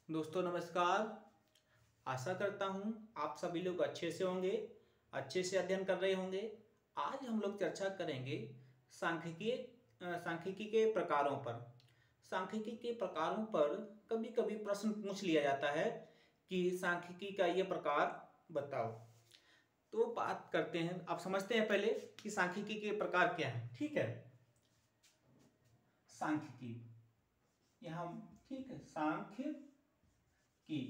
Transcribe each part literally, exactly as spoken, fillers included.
दोस्तों नमस्कार। आशा करता हूँ आप सभी लोग अच्छे से होंगे, अच्छे से अध्ययन कर रहे होंगे। आज हम लोग चर्चा करेंगे सांख्यिकी अ, सांख्यिकी के प्रकारों पर। सांख्यिकी के प्रकारों पर कभी कभी प्रश्न पूछ लिया जाता है कि सांख्यिकी का ये प्रकार बताओ। तो बात करते हैं, आप समझते हैं पहले कि सांख्यिकी के प्रकार क्या है। ठीक है, सांख्यिकी यहाँ ठीक है सांख्य की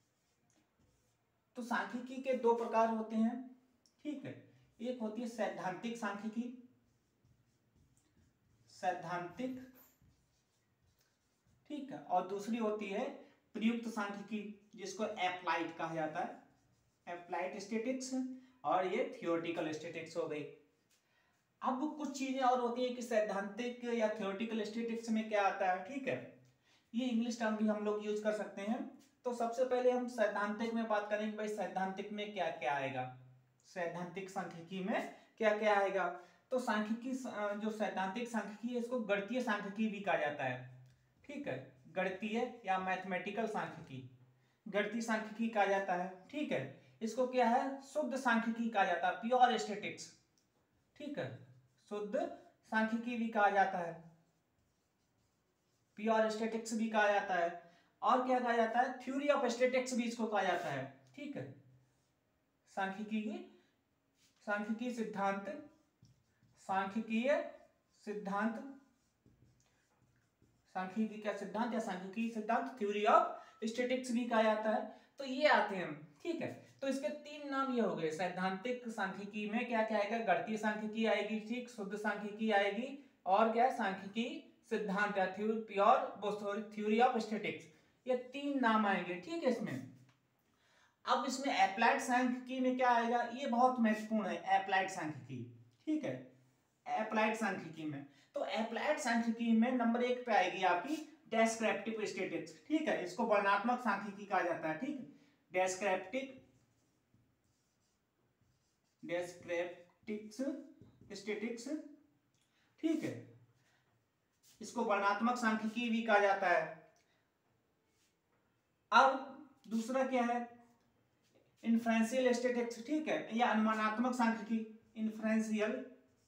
तो सांख्यिकी के दो प्रकार होते हैं। ठीक है, एक होती है सैद्धांतिक सांख्यिकी, सैद्धांतिक ठीक है, और दूसरी होती है प्रयुक्त सांख्यिकी, जिसको एप्लाइड कहा जाता है। एप्लाइड स्टैटिक्स और ये थियोरेटिकल स्टैटिक्स हो गई। अब कुछ चीजें और होती है कि सैद्धांतिक या थियोरेटिकल स्टैटिक्स में क्या आता है। ठीक है, ये इंग्लिश टर्म भी हम लोग यूज कर सकते हैं। तो सबसे पहले हम सैद्धांतिक में बात करेंगे, भाई सैद्धांतिक में क्या क्या आएगा, सैद्धांतिक सांख्यिकी में क्या क्या आएगा। तो सांख्यिकी जो सैद्धांतिक सांख्यिकी है, इसको गणितीय सांख्यिकी भी कहा जाता है। ठीक है, गणितीय या मैथमेटिकल सांख्यिकी, गणितीय सांख्यिकी कहा जाता है। ठीक है, इसको क्या है, शुद्ध सांख्यिकी कहा जाता है, प्योर स्टैटिक्स। ठीक है, शुद्ध सांख्यिकी भी कहा जाता है, प्योर स्टैटिक्स भी कहा जाता है, और क्या कहा जाता है, थ्योरी ऑफ स्टैटिक्स भी इसको कहा जाता है। ठीक है, सांख्यिकी की सांख्यिकी सिद्धांत, सांख्यिकीय सिद्धांत, सांख्यिकी का सिद्धांत या सांख्यिकी सिद्धांत, थ्योरी ऑफ स्टैटिक्स भी कहा जाता है। तो ये आते हैं। ठीक है, तो इसके तीन नाम ये हो गए। सैद्धांतिक सांख्यिकी में क्या क्या आएगा, गणितीय सांख्यिकी आएगी, ठीक, शुद्ध सांख्यिकी आएगी, और क्या सांख्यिकी सिद्धांत या प्योर थ्योरी ऑफ स्टैटिक्स, ये तीन नाम आएंगे। ठीक है, इसमें अब इसमें एप्लाइड सांख्यिकी में क्या आएगा, ये बहुत महत्वपूर्ण है, एप्लाइड सांख्यिकी। ठीक है, एप्लाइड सांख्यिकी में तो एप्लाइड सांख्यिकी में नंबर एक पे आएगी आपकी डेस्क्रिप्टिव स्टैटिक्स। ठीक है, इसको वर्णनात्मक सांख्यिकी कहा जाता है। ठीक है, डेस्क्रिप्टिव डेस्क्रिप्टिक्स स्टैटिक्स। ठीक है, इसको वर्णनात्मक सांख्यिकी भी कहा जाता है। अब दूसरा क्या है, इन्फ्रेंशियल स्टैटिक्स। ठीक है, या अनुमानात्मक सांख्यिकी, इन्फ्रेंशियल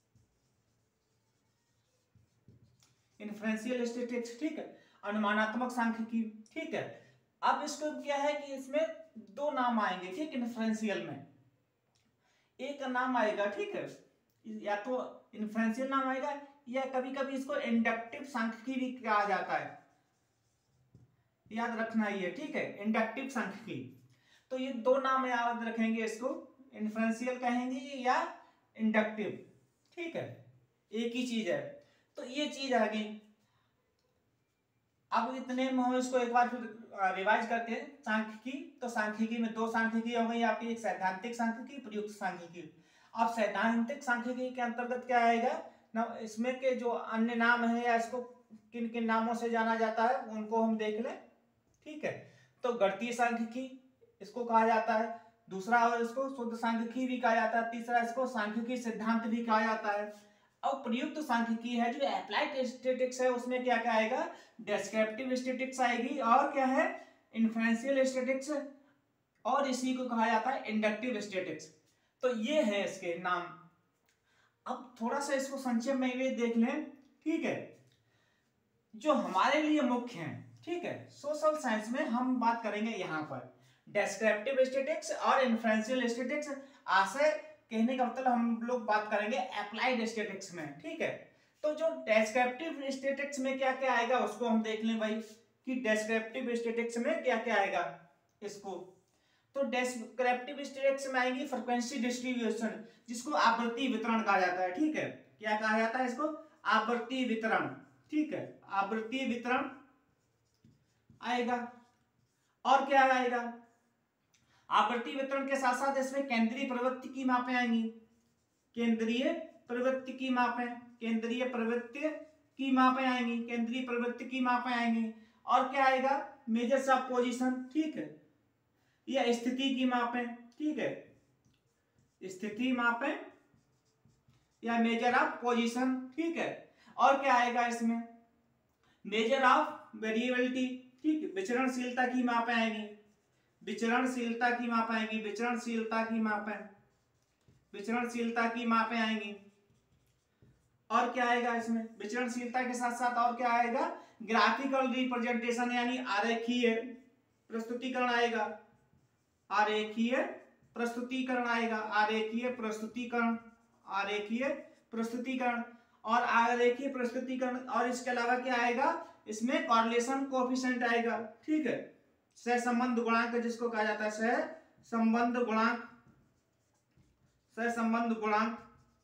इन्फ्रेंशियल स्टैटिक्स। ठीक है, अनुमानात्मक सांख्यिकी। ठीक है, अब इसको क्या है कि इसमें दो नाम आएंगे। ठीक, इन्फ्रेंशियल में एक नाम आएगा, ठीक है, या तो इन्फ्रेंशियल नाम आएगा, या कभी कभी इसको इंडक्टिव सांख्यिकी भी कहा जाता है, याद रखना ये। ठीक है, इंडक्टिव सांख्यिकी। तो ये दो नाम याद रखेंगे, इसको इन्फ्रेंशियल कहेंगे या इंडक्टिव। ठीक है, एक ही चीज है। तो ये चीज आ गई। अब इतने में हम इसको एक बार फिर रिवाइज करते हैं। सांख्यिकी, तो सांख्यिकी में दो सांख्यिकी हो गई आपकी, एक सैद्धांतिक सांख्यिकी, प्रयुक्त सांख्यिकी। अब सैद्धांतिक सांख्यिकी के अंतर्गत क्या आएगा ना, इसमें के जो अन्य नाम है या इसको किन किन नामों से जाना जाता है उनको हम देख लें। ठीक है, तो गणितीय सांख्यिकी इसको कहा जाता है, दूसरा और इसको शुद्ध सांख्यिकी भी कहा जाता है, तीसरा इसको सांख्यिकी सिद्धांत भी कहा जाता है। और प्रयुक्त सांख्यिकी है जो एप्लाइड स्टैटिक्स है, उसमें क्या क्या आएगा, डेस्क्रिप्टिव स्टैटिक्स आएगी, और क्या है, इन्फ्रेंशियल स्टैटिक्स, और इसी को कहा जाता है इंडक्टिव स्टैटिक्स। तो ये है इसके नाम। अब थोड़ा सा इसको संक्षेप में भी देख लें। ठीक है, जो हमारे लिए मुख्य है, ठीक है, सोशल साइंस में हम बात करेंगे यहाँ पर डेस्क्रिप्टिव स्टैटिक्स और इन्फ्रेंशियल स्टैटिक्स। आशय कहने का मतलब हम लोग बात करेंगे एप्लाइड स्टैटिक्स में। ठीक है, तो जो डेस्क्रिप्टिव स्टैटिक्स में क्या क्या आएगा उसको हम देख लें भाई, कि डेस्क्रिप्टिव स्टैटिक्स में क्या क्या आएगा इसको। तो डेस्क्रिप्टिव स्टैटिक्स में आएगी फ्रीक्वेंसी डिस्ट्रीब्यूशन, जिसको आवृत्ति वितरण कहा जाता है। ठीक है, क्या कहा जाता है इसको, आवृत्ति वितरण। ठीक है, आवृत्ति वितरण आएगा, और क्या आएगा, आवृत्ति वितरण के साथ साथ इसमें केंद्रीय प्रवृत्ति की मापें आएंगी, केंद्रीय प्रवृत्ति की मापें, केंद्रीय प्रवृत्ति की मापें आएंगी, केंद्रीय प्रवृत्ति की मापें आएंगी, और क्या आएगा, मेजर्स ऑफ पोजीशन। ठीक है, या स्थिति की मापें। ठीक है, स्थिति मापें या मेजर ऑफ पोजीशन। ठीक है, और क्या आएगा इसमें, मेजर ऑफ वेरिएबिलिटी। ठीक है, विचरणशीलता की मापें आएंगी, विचरणशीलता की मापें आएंगी, विचरणशीलता की मापें, विचरणशीलता की मापें आएंगी। और क्या आएगा इसमें, विचरणशीलता के साथ साथ और क्या आएगा, ग्राफिकल रिप्रेजेंटेशन यानी आरेखीय प्रस्तुतिकरण आएगा, आरेखीय प्रस्तुतिकरण आएगा, आरेखीय प्रस्तुतिकरण, आरेखीय प्रस्तुतिकरण और आरेखीय प्रस्तुतिकरण। और इसके अलावा क्या आएगा, इसमें कॉरिलेशन कोएफिशिएंट आएगा। ठीक है, सहसंबंध गुणांक जिसको कहा जाता है सहसंबंध गुणांक, सहसंबंध गुणांक।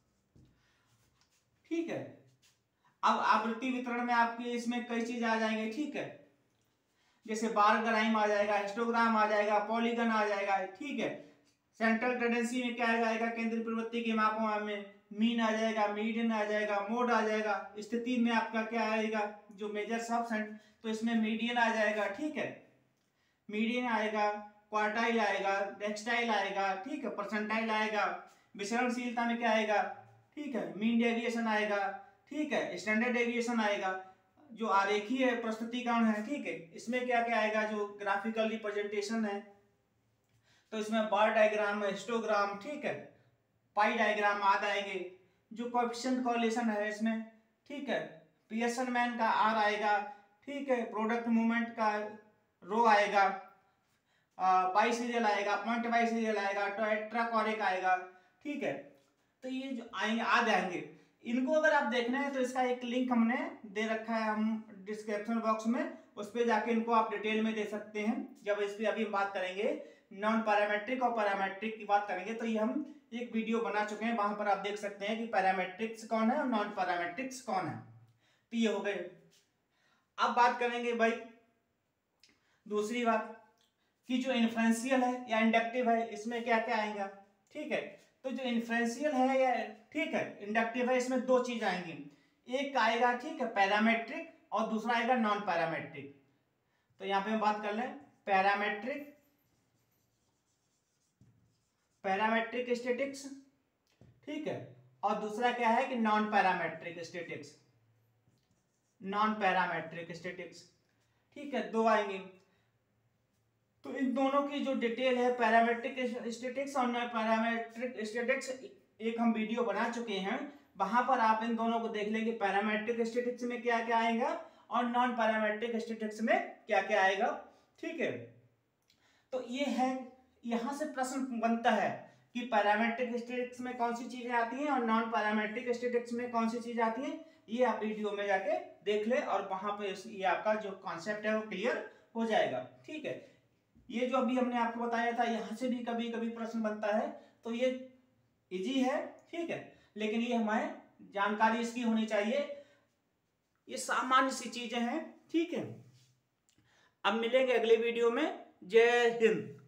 ठीक है, अब आवृत्ति वितरण में आपके इसमें कई चीज आ जाएंगे। ठीक है, जैसे बार ग्राइम आ जाएगा, हिस्टोग्राम आ जाएगा, पॉलीगन आ जाएगा। ठीक है, सेंट्रल टेंडेंसी में क्या आएगा, केंद्रीय प्रवृत्ति के मापों में मीन आ जाएगा, मीडियन आ जाएगा, मोड आ जाएगा। स्थिति में आपका क्या आएगा, जो मेजर सब सेंट, तो इसमें मीडियन आ जाएगा। ठीक है, मीडियन आएगा, क्वार्टाइल आएगा, डेक्सटाइल आएगा। ठीक है, परसेंटाइल आएगा। विचरणशीलता में क्या आएगा, ठीक है, मीन डेविएशन आएगा। ठीक है, स्टैंडर्ड डेविएशन आएगा। जो आरेखीय प्रस्तुतिकरण है, ठीक है, इसमें क्या क्या आएगा, जो ग्राफिकल रिप्रेजेंटेशन है, तो इसमें बार डायग्राम, हिस्टोग्राम, ठीक है, पाई डायग्राम आदि आएंगे। जो कोएफिशिएंट कॉरिलेशन है इसमें, ठीक है, पियर्सन मैन का आर आएगा। ठीक है, प्रोडक्ट मूवमेंट का रो आएगा, बाई सीरियल आएगा, पॉइंट बाई सीरियल आएगा, टेट्राकोरिक आएगा। ठीक है, तो ये जो आएंगे आदि आएंगे। इनको अगर आप देखना है तो इसका एक लिंक हमने दे रखा है हम डिस्क्रिप्शन बॉक्स में, उस पर जाके इनको आप डिटेल में दे सकते हैं। जब इस पे अभी हम बात करेंगे नॉन पैरामेट्रिक और पैरामेट्रिक की बात करेंगे, तो ये हम एक वीडियो बना चुके हैं, वहां पर आप देख सकते हैं कि पैरामेट्रिक्स कौन है और नॉन पैरामेट्रिक्स कौन है। तो ये हो गए। अब बात करेंगे भाई दूसरी बात कि जो इन्फ्लुएंशियल है या इंडक्टिव है, इसमें क्या क्या आएगा। ठीक है, तो जो इन्फ्लुएंशियल है या ठीक है इंडक्टिव है, इसमें दो चीज आएंगी। एक आएगा, ठीक है, पैरामेट्रिक और दूसरा आएगा नॉन पैरामेट्रिक। तो यहां पे हम बात कर लें पैरामेट्रिक, पैरामेट्रिक स्टैटिक्स। ठीक है, और दूसरा क्या है कि non parametric statics, non parametric statics. ठीक है, दो आएंगे। तो इन दोनों की जो डिटेल है पैरामेट्रिक स्टैटिक्स और नॉन पैरामेट्रिक स्टैटिक्स, एक हम वीडियो बना चुके हैं, वहां पर आप इन दोनों को देख लेंगे। पैरामेट्रिक स्टैटिक्स में क्या क्या आएगा और नॉन पैरामेट्रिक स्टैटिक्स में क्या क्या आएगा। ठीक है, तो ये है, यहां से प्रश्न बनता है कि पैरामेट्रिक स्टैटिक्स में कौन सी चीजें आती हैं और नॉन पैरामेट्रिक स्टैटिक्स में कौन सी चीजें आती हैं। ये आप वीडियो में जाके देख ले और वहां पे ये आपका जो कॉन्सेप्ट है वो क्लियर हो जाएगा। ठीक है, ये जो अभी हमने आपको बताया था, यहाँ से भी कभी कभी प्रश्न बनता है, तो ये इजी है। ठीक है, लेकिन ये हमें जानकारी इसकी होनी चाहिए, ये सामान्य सी चीजें हैं। ठीक है, अब मिलेंगे अगले वीडियो में। जय हिंद।